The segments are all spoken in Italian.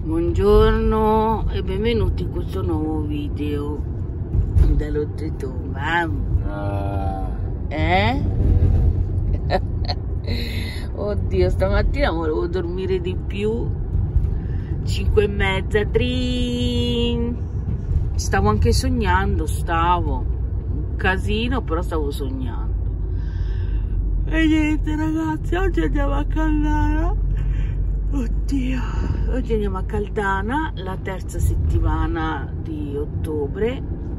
Buongiorno e benvenuti in questo nuovo video dall'oltretomba. Oddio, stamattina volevo dormire di più. 5:30, drin. Stavo anche sognando, un casino, però stavo sognando. E niente ragazzi, oggi andiamo a Caldana. Oddio, oggi andiamo a Caldana, la terza settimana di ottobre,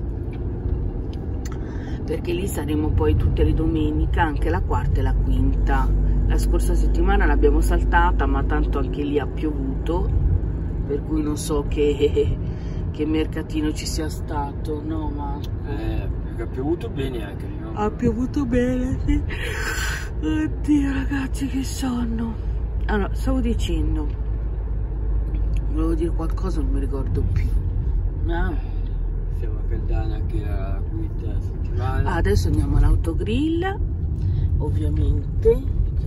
perché lì saremo poi tutte le domeniche, anche la quarta e la quinta. La scorsa settimana l'abbiamo saltata, ma tanto anche lì ha piovuto, per cui non so che mercatino ci sia stato, no? Ma perché ha piovuto bene anche lì, no? Ha piovuto bene, sì. Oddio ragazzi, che sonno. Allora, stavo dicendo, volevo dire qualcosa, non mi ricordo più. Siamo a Caldana anche la quinta settimana. Adesso andiamo all'autogrill, ovviamente,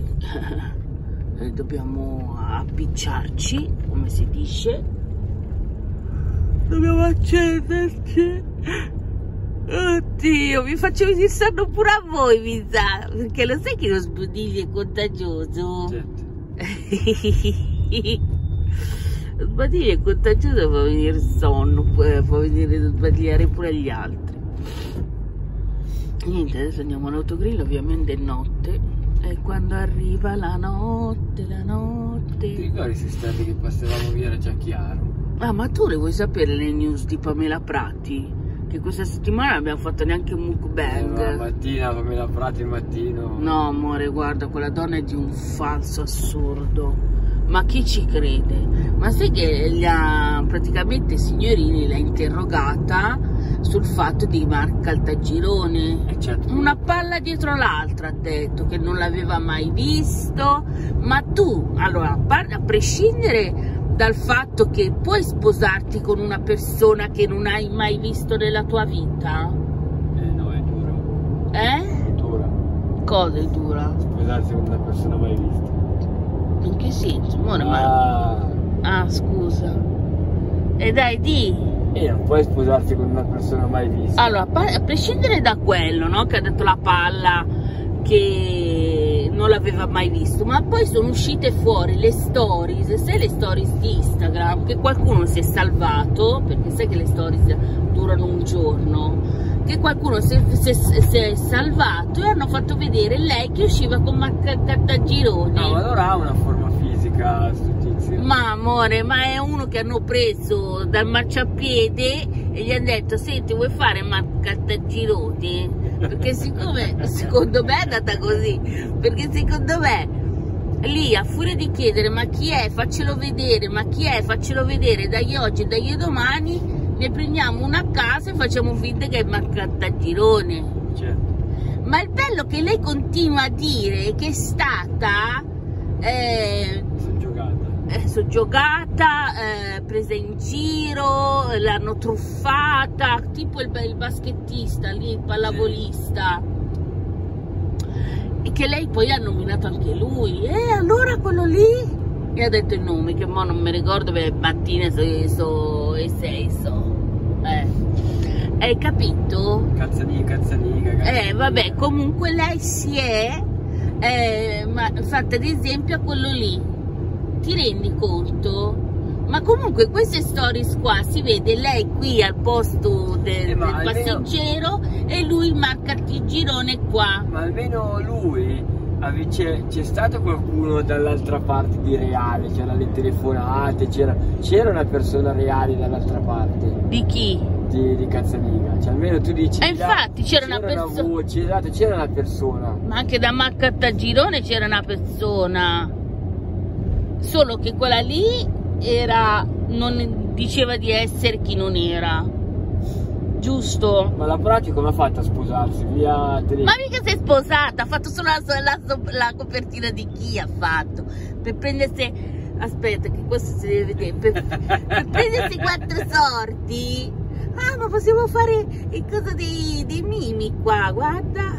dobbiamo appicciarci, come si dice. Dobbiamo accenderci. Oddio, vi faccio venire sonno pure a voi, mi sa, perché lo sai che lo sbadiglio è contagioso? Certo. Lo sbadiglio è contagioso, fa venire sonno, fa venire a sbadigliare pure agli altri. Niente, adesso andiamo all'autogrill, ovviamente è notte, e quando arriva la notte. Ti ricordi quest'estate che passavamo via, era già chiaro? Ah, ma tu le vuoi sapere le news di Pamela Prati? Che questa settimana non abbiamo fatto neanche un mukbang. La mattina, Pamela Prati il mattino. No amore, guarda, quella donna è di un falso assurdo. Ma chi ci crede? Ma sai che praticamente Signorini l'ha interrogata sul fatto di Marco Caltagirone. Certo. Una palla dietro l'altra, ha detto che non l'aveva mai visto. Ma tu, allora, a prescindere dal fatto che puoi sposarti con una persona che non hai mai visto nella tua vita? No, è duro. È dura. Cosa è dura? Sposarsi con una persona mai vista. In che senso? Ah, scusa. E dai, di. Non puoi sposarsi con una persona mai vista. Allora, a prescindere da quello, no? Che ha detto la palla che non l'aveva mai visto, ma poi sono uscite fuori le stories, sai, le stories di Instagram, che qualcuno si è salvato, perché sai che le stories durano un giorno, che qualcuno si è salvato e hanno fatto vedere lei che usciva con Marco Caltagirone. No, ma allora ha una forma fisica sto tizio. Ma amore, ma è uno che hanno preso dal marciapiede e gli hanno detto: senti, vuoi fare Marco Caltagirone? Perché siccome secondo me è andata così, perché secondo me lì a furia di chiedere ma chi è, faccelo vedere, ma chi è, faccelo vedere, dagli oggi, dagli domani, ne prendiamo una a casa e facciamo finta che è Marco Caltagirone. Certo. Ma il bello che lei continua a dire che è stata soggiogata, presa in giro, l'hanno truffata, tipo il baschettista lì, il pallavolista, e che lei poi ha nominato anche lui. E allora quello lì, e ha detto il nome che mo non mi ricordo, perché mattina hai capito? Cazzanica. Vabbè, comunque lei si è fatta ad esempio a quello lì. Ti rendi conto? Ma comunque queste stories qua si vede lei qui al posto del passeggero e lui il Marco Caltagirone qua. Ma almeno lui, c'è stato qualcuno dall'altra parte di reale, c'erano le telefonate, c'era una persona reale dall'altra parte. Di chi? Di Cazzanica, cioè almeno tu dici. E infatti c'era una persona. Voce, esatto, c'era una persona. Ma anche da Marco Caltagirone c'era una persona. Solo che quella lì non diceva di essere chi non era, giusto? Ma la Prati come ha fatto a sposarsi? Via telefono? Ma mica si è sposata, ha fatto solo la copertina di chi ha fatto, per prendersi, aspetta che questo si deve vedere, per prendersi 4 sorti. Ah, ma possiamo fare il coso dei mimi qua, guarda.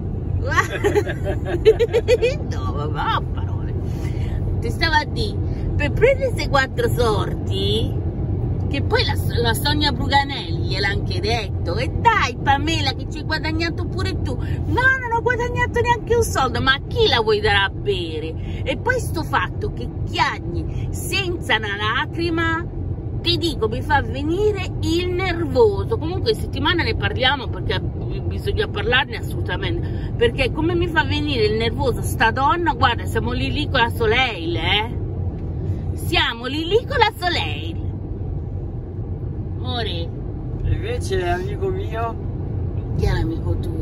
No, ma parole. Ti stavo a dire, per prendere queste 4 sorti, che poi la Sonia Bruganelli gliel'ha anche detto, e dai Pamela che ci hai guadagnato pure tu. No, non ho guadagnato neanche un soldo, ma a chi la vuoi dare a bere? E poi sto fatto che chiagni senza una lacrima, ti dico, mi fa venire il nervoso. Comunque settimana ne parliamo, perché bisogna parlarne assolutamente, perché come mi fa venire il nervoso sta donna. Guarda, siamo lì con la Soleil, siamo lì con la Soleil. Ore. E invece l'amico mio, Chi è l'amico tuo?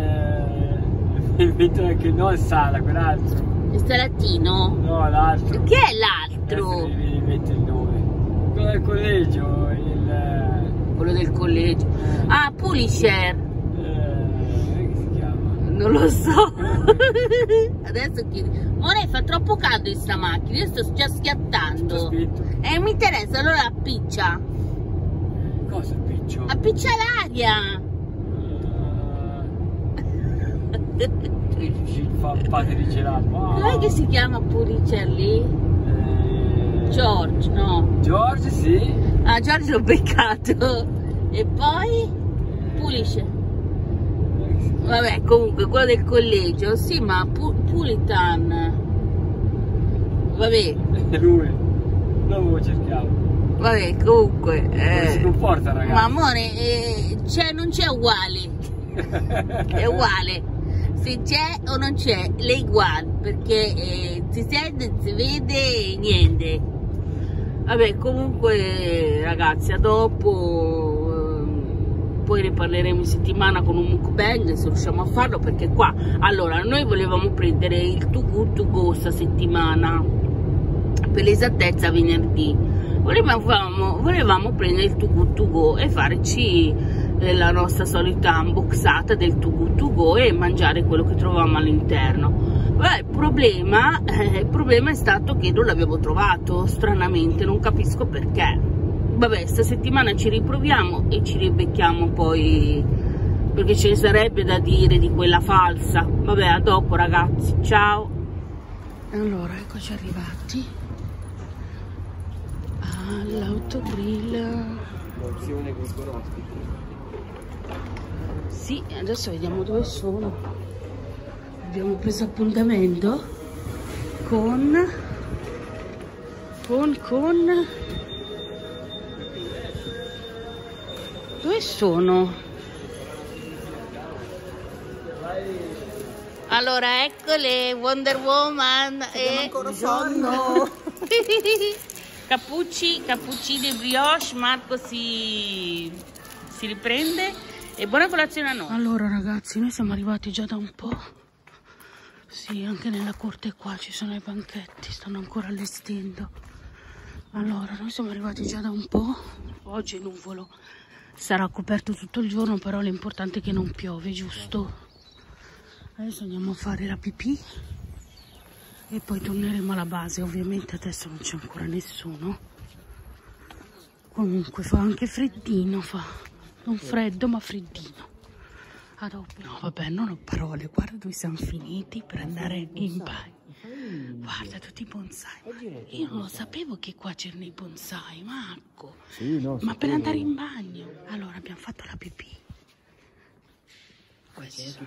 mi metto anche no, Sala, quell'altro. Il Salatino? No, l'altro. Chi è l'altro? Mi mette il nome. Quello del collegio, Quello del collegio. Ah, Pulisher. come si chiama? Non lo so. Adesso chiedi. Ora fa troppo caldo in sta macchina, io sto già schiattando. Mi interessa, allora appiccia. Cosa piccio? Appiccia l'aria. Ci fa parte di gelato. Com'è che si chiama Pulisher lì? George, no? George, sì. Ah, George l'ho beccato. E poi? Pulisher. Vabbè, comunque, quello del collegio. Sì, ma Pulitan. Vabbè. È lui. Non lo cerchiamo. Vabbè, comunque. Come si comporta, ragazzi? Ma amore, non c'è uguale. È uguale. Se c'è o non c'è, l'è uguale. Perché si sente, si vede, niente. Vabbè, comunque, ragazzi, a dopo. Poi ne parleremo in settimana con un mukbang, se riusciamo a farlo, perché qua, allora, noi volevamo prendere il Too Good To Go sta settimana, per l'esattezza venerdì. Volevamo prendere il Too Good To Go e farci la nostra solita unboxata del Too Good To Go e mangiare quello che trovavamo all'interno. Il problema è stato che non l'abbiamo trovato, stranamente, non capisco perché. Vabbè, sta settimana ci riproviamo e ci ribecchiamo poi, perché ce ne sarebbe da dire di quella falsa. Vabbè, a dopo ragazzi, ciao. Allora, eccoci arrivati all'autogrill. L'opzione con ospiti. Sì, adesso vediamo dove sono. Abbiamo preso appuntamento con dove sono? Allora, eccole, Wonder Woman e ancora sonno. cappuccini e brioche. Marco si riprende e buona colazione a noi. Allora ragazzi, noi siamo arrivati già da un po'. Sì, anche nella corte qua ci sono i banchetti, stanno ancora allestendo. Allora, noi siamo arrivati già da un po'. Oggi è nuvolo, sarà coperto tutto il giorno, però l'importante è che non piove, giusto? Adesso andiamo a fare la pipì e poi torneremo alla base. Ovviamente adesso non c'è ancora nessuno. Comunque fa anche freddino, fa non freddo ma freddino. A dopo. No vabbè, non ho parole, guarda dove siamo finiti per andare in bagno. Guarda tutti i bonsai. Io non lo sapevo che qua c'erano i bonsai, Marco. Sì, no, ma per andare in bagno. Allora abbiamo fatto la pipì. Questo.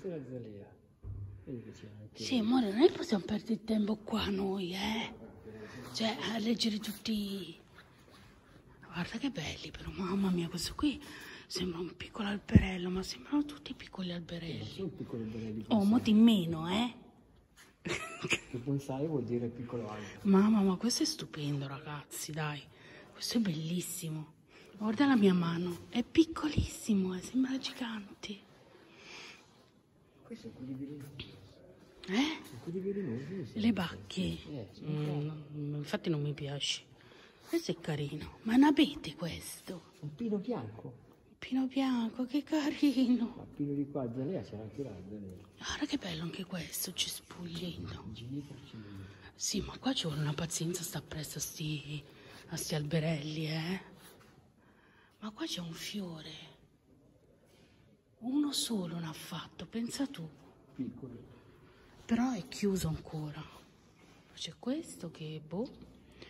Sì, amore, noi possiamo perdere il tempo qua noi, cioè a leggere tutti. Guarda che belli però, mamma mia, questo qui sembra un piccolo alberello, ma sembrano tutti piccoli alberelli. Oh, molti in meno, Il bonsai vuol dire piccolo albero. Mamma, ma questo è stupendo, ragazzi, dai. Questo è bellissimo. Guarda la mia mano, è piccolissimo, sembra gigante. Questo è quelli velenosi. Quelli velenosi? Le bacche? Infatti non mi piace. Questo è carino. Ma è un abete questo? Un pino bianco. Pino bianco, che carino. Ma pino di qua, zalea, c'era anche l'albero. Guarda che bello anche questo, cespugliino. Sì, ma qua ci vuole una pazienza, sta presto a sti alberelli, Ma qua c'è un fiore. Uno solo ne ha fatto, pensa tu. Piccolo. Però è chiuso ancora. C'è questo che, boh.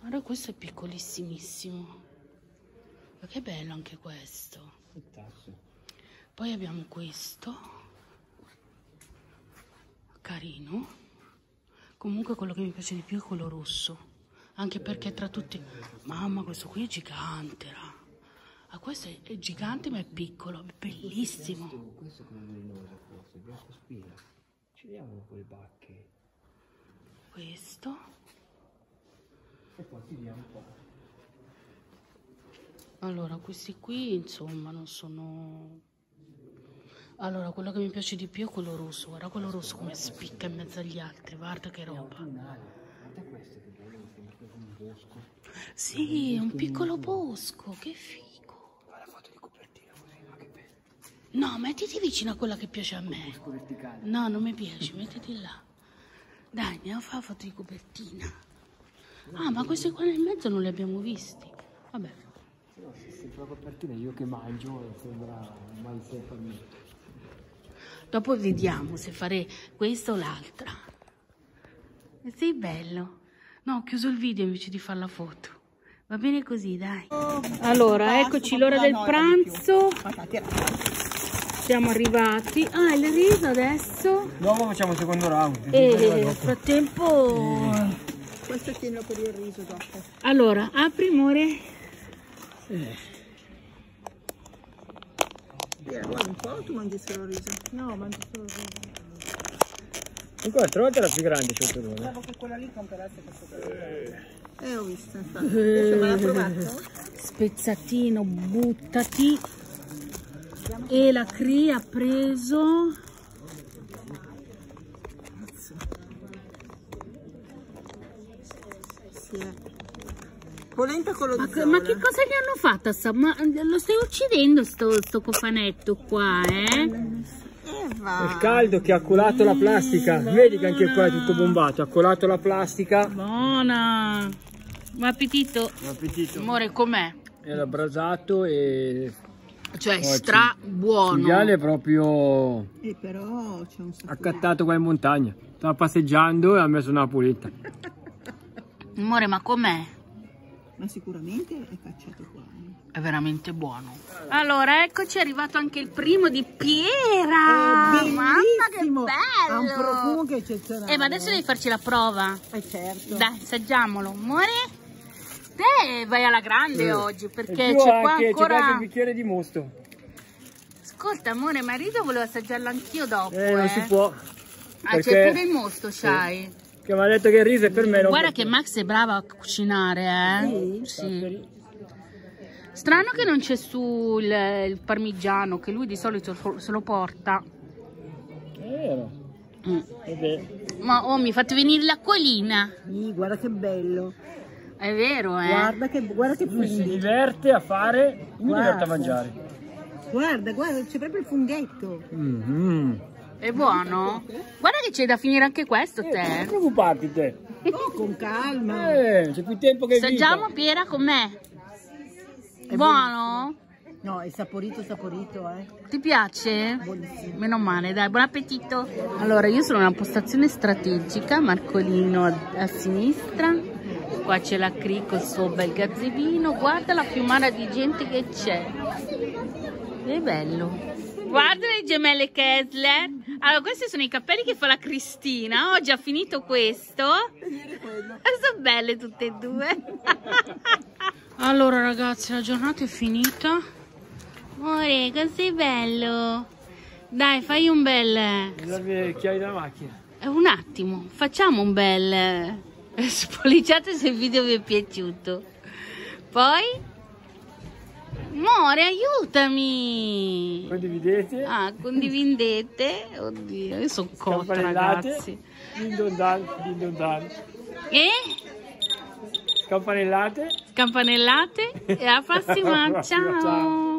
Guarda, questo è piccolissimissimo. Ma che bello anche questo. Poi abbiamo questo. Carino. Comunque quello che mi piace di più è quello rosso. Anche perché tra tutti... Mamma, questo qui è gigante, ra. Ah, questo è gigante ma è piccolo, è bellissimo. Questo è come velenoso forse, bianco spina. Ci vediamo un po' le bacche. Questo. E poi tiriamo un po'. Allora, questi qui, insomma, non sono... Allora, quello che mi piace di più è quello rosso. Guarda quello rosso come spicca in mezzo agli altri. Guarda che roba. Guarda questo che bello, mi sembra che è un bosco. Sì, un piccolo bosco, che figo. Guarda la foto di copertina così, no? Che bello. No, mettiti vicino a quella che piace a me. Bosco verticale. No, non mi piace, mettiti là. Dai, andiamo a fare la foto di copertina. Ah, ma questi qua nel mezzo non li abbiamo visti. Vabbè. No, se sembra la copertina, io che mangio, sembra mai sempre mio. Dopo vediamo se fare questa o l'altra. Sì, bello. No, ho chiuso il video invece di fare la foto. Va bene così, dai. Allora, eccoci l'ora del pranzo. Siamo arrivati. Ah, il riso adesso. Dopo facciamo il secondo round. E nel frattempo... Questo tienilo per il riso dopo. Allora, apri, amore. Vuoi un po' o tu mangi solo il riso? No, mangio solo il riso. Ancora, trovate la più grande sotto l'una. Pensavo che quella lì comprasse questo ho visto, infatti. Questo me l'ha provato? Spezzatino, buttati. E la Cri ha preso... Sì. Polenta con lo Ma che cosa gli hanno fatto? Ma lo stai uccidendo sto cofanetto qua, eh? È caldo che ha colato la plastica. Vedi che anche qua è tutto bombato. Ha colato la plastica. Buona. Buon appetito. Buon appetito. Amore, com'è? Era brasato e... Cioè, stra buono. Il cinghiale è proprio però c'è un sacco accattato qua in montagna. Stava passeggiando e ha messo una pulita. Amore, ma com'è? Ma sicuramente è cacciato qua. È veramente buono. Allora, eccoci, è arrivato anche il primo di Piera. Mamma, che bello! Ha un profumo che è eccezionale. Ma adesso devi farci la prova. Certo. Dai, assaggiamolo. Amore, te vai alla grande oggi, perché c'è qua ancora... C'è qualche bicchiere di mosto. Ascolta, amore, ma io volevo assaggiarlo anch'io dopo. Non si può. Ah, c'è pure il mosto, c'hai. Che mi ha detto che il riso è per me. Guarda che Max è brava a cucinare, eh? Sì. Strano che non c'è su il parmigiano, che lui di solito se lo porta. È vero. Ma mi fate venire l'acquolina. Sì, guarda che bello. È vero, eh? Guarda che Lui si funghi. diverte a fare, mi diverte a mangiare. Guarda, c'è proprio il funghetto. È buono? Guarda che c'è da finire anche questo, te. Non preoccuparti te. Oh, con calma. C'è più tempo che Assaggiamo, Piera, com'è? Buono? No, è saporito, eh. Ti piace? Buonissimo. Meno male, dai, buon appetito. Allora, io sono in una postazione strategica, Marcolino a sinistra. Qua c'è la Cri col suo bel gazzebino. Guarda la fiumara di gente che c'è. È bello. Guarda le gemelle Kessler. Allora, questi sono i capelli che fa la Cristina. Oggi ha finito questo. Sono belle tutte e due. Allora, ragazzi, la giornata è finita. Amore, così bello. Dai, fai un bel... Le chiavi della macchina. Un attimo, facciamo un bel... Spolliciate se il video vi è piaciuto. Poi... Amore, aiutami! Condividete. Ah, condividete. Oddio, io sono cotta, ragazzi. Din don dan, din don dan. E? Campanellate. Campanellate. E alla prossima, ciao!